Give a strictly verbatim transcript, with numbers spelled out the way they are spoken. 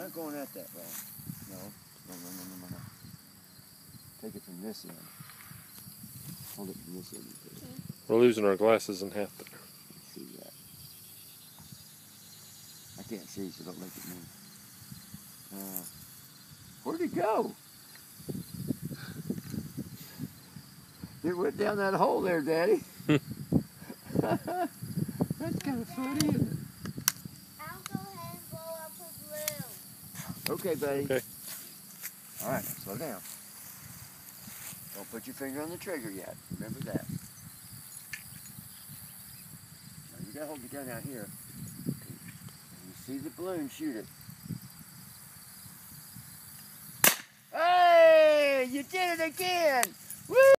not going at that wrong. No, no, no, no, no, no, no. Take it from this end. Hold it from this end. Okay. We're losing our glasses in half there. See that? I can't see, so don't make it move. Uh, where'd it go? It went down that hole there, Daddy. That's kind of funny, isn't it? I'll go ahead and blow up a balloon. Okay, buddy. Okay. All right, now slow down. Don't put your finger on the trigger yet. Remember that. Now you gotta hold the gun out here. When you see the balloon, shoot it. Hey, you did it again! Woo!